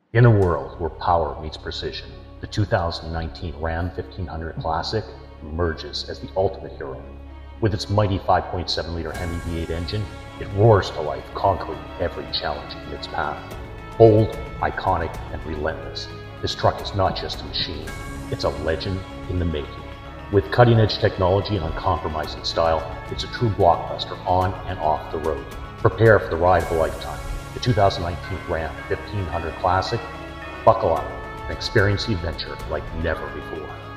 In a world where power meets precision, the 2019 Ram 1500 Classic emerges as the ultimate hero. With its mighty 5.7-liter Hemi V8 engine, it roars to life, conquering every challenge in its path. Bold, iconic, and relentless, this truck is not just a machine, it's a legend in the making. With cutting-edge technology and uncompromising style, it's a true blockbuster on and off the road. Prepare for the ride of a lifetime. The 2019 Ram 1500 Classic. Buckle up and experience the adventure like never before.